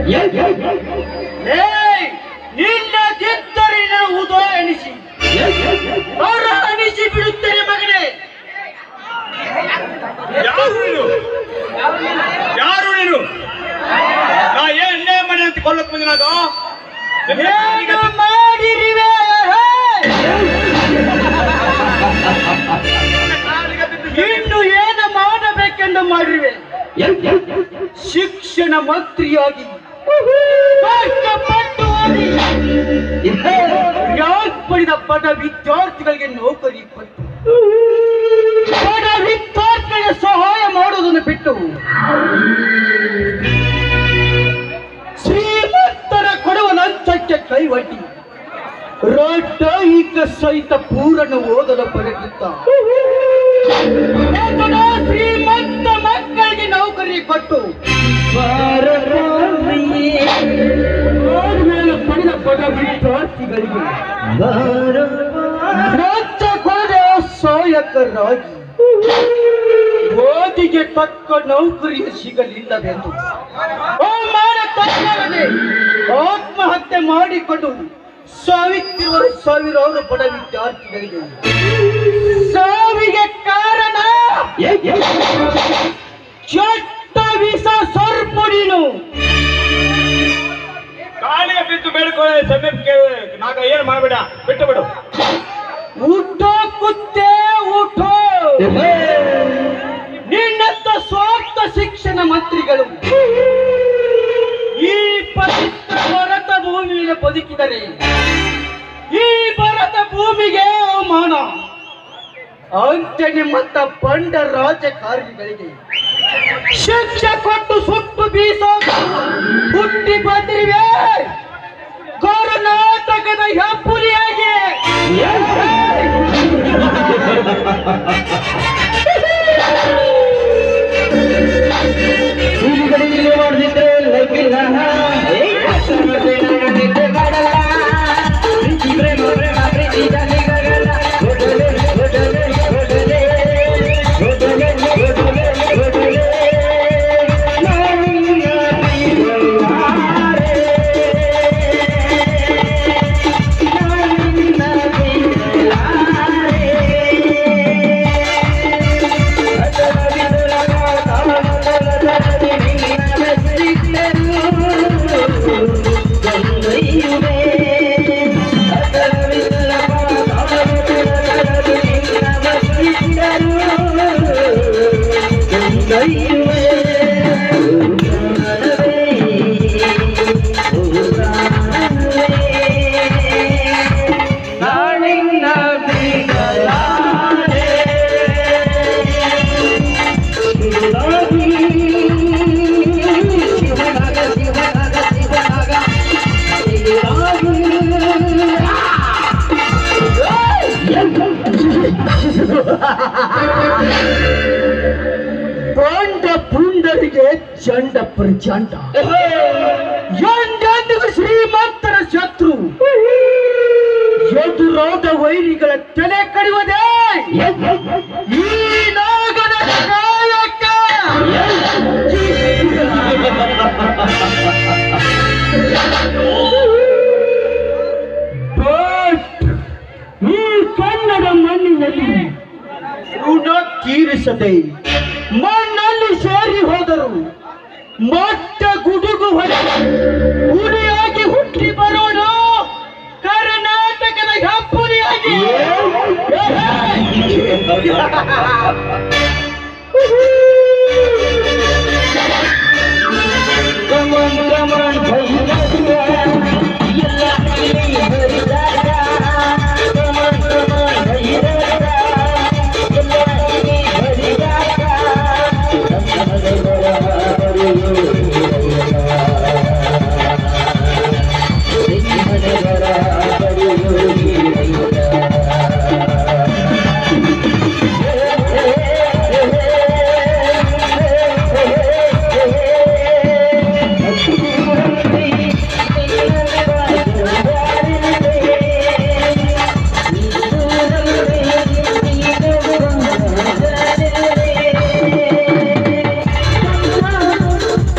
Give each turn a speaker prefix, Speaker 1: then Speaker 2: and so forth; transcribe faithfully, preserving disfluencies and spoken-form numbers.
Speaker 1: ನಿನ್ನ ಚಿತ್ತರಿನ ಉದೋ ಎಣಿಸಿ ಅವರ ಅಣಿಸಿ ಬಿಡುತ್ತೇನೆ ಮಗನೇ.
Speaker 2: ಯಾರು ನೀನು ಯಾರು ನೀನು ನಾ ಏನೇ ಮನೆ ಅಂತ ಕೊಲ್ಲಕ್ ಬಂದಿನಾಗ
Speaker 1: ಮಾಡಿರಿವೆ ಇನ್ನು ಏನು ಮಾಡಬೇಕೆಂದು ಮಾಡಿರುವೆ. ಶಿಕ್ಷಣ ಮಂತ್ರಿಯಾಗಿ ಕಷ್ಟಪಟ್ಟು ಓದಿ ರ್ಯಾಂಕ್ ಪಡೆದ ಪದ ವಿದ್ಯಾರ್ಥಿಗಳಿಗೆ ನೌಕರಿ ಕೊಟ್ಟು ಪದ ವಿದ್ಯಾರ್ಥಿಗಳಿಗೆ ಸಹಾಯ ಮಾಡುವುದನ್ನು ಬಿಟ್ಟು ಶ್ರೀಮಂತರ ಕೊಡುವ ಲಂಚಕ್ಕೆ ಕೈವಟ್ಟಿ ರಾಜಾಯಿಕ ಸಹಿತ ಪೂರಣ ಓದಲು ಬರೆದಿದ್ದ ಶ್ರೀಮಂತ ಮಕ್ಕಳಿಗೆ ನೌಕರಿ ಕೊಟ್ಟು ಪಡೆದ ಪದ ವಿದ್ಯಾರ್ಥಿಗಳಿಗೆ ಲಂಚ ಕೊಡದೆ ಸಹಾಯಕರಾಗಿ ಓದಿಗೆ ತಕ್ಕ ನೌಕರಿ ಸಿಗಲಿಲ್ಲವೆಂದು ಆತ್ಮಹತ್ಯೆ ಮಾಡಿಕೊಂಡು ಸಾವಿತ್ತಿರುವ ಸಾವಿರಾರು ಬಡ ವಿದ್ಯಾರ್ಥಿಗಳಿಗೆ ಸಾವಿಗೆ ಕಾರಣ ಚಟ್ಟ ವಿಷ ಸರ್ಪ ನೀನು.
Speaker 2: ಕಾಲಿಗೆ ಬಿದ್ದು ಬೇಡ್ಕೊಳ್ಳೆ ಸಮೀಪಕ್ಕೆ ನಾಗ ಏನ್ ಮಾಡ್ಬೇಡ ಬಿಟ್ಟು ಬಿಡು.
Speaker 1: ಊಟೋ ಕುತ್ತೇ ಊಟೋ ನಿನ್ನಂತ ಸ್ವಾರ್ಥ ಶಿಕ್ಷಣ ಮಂತ್ರಿಗಳು ಈ ಪವಿತ್ರ ಭರತ ಭೂಮಿಯಲ್ಲಿ ಬದುಕಿದರೆ ಈ ಭರತ ಭೂಮಿಗೆ ಅವಮಾನ. ಅಂತ ನಿಮ್ಮಂತ ಬಂಡ ರಾಜಕಾರಣಿಗಳಿಗೆ ಶಿಕ್ಷೆ ಕೊಟ್ಟು ಸುಟ್ಟು ಬೀಸೋದು ಹುಟ್ಟಿ ಬಂದಿರುವೆ ಕರ್ನಾಟಕದ ಹೆಬ್ಬುಲಿಯಾಗಿ.
Speaker 3: ಮಾಡಿದ್ರೆ ಲೈಕಿಲ್ಲ ಪ್ರೇಮ ಪ್ರೇಮ ಪ್ರೀತಿ
Speaker 1: ಪಾಂಡ ಪುಂಡರಿಗೆ ಚಂಡ ಪ್ರಚಂಡ ಎಂದೆಂದಿಗೂ ಶ್ರೀಮಂತರ ಶತ್ರು ಎದುರಾದ ವೈರಿಗಳ ತಲೆ ಕಡಿಯುವುದೇ ಈ ನಾಗನ ಕಾಯಕ. ಈ ಕನ್ನಡ ಮಣ್ಣಿನಲ್ಲಿ ಋಣ ತೀರಿಸದೆ ಮಣ್ಣಲ್ಲಿ ಸೇರಿ ಹೋದರು ಮೊಟ್ಟ ಗುಡುಗು ಹೊಡೆದು ಹುಲಿಯಾಗಿ ಹುಟ್ಟಿ ಬರೋಣ ಕರ್ನಾಟಕದ ಹೆಬ್ಬುಲಿಯಾಗಿ.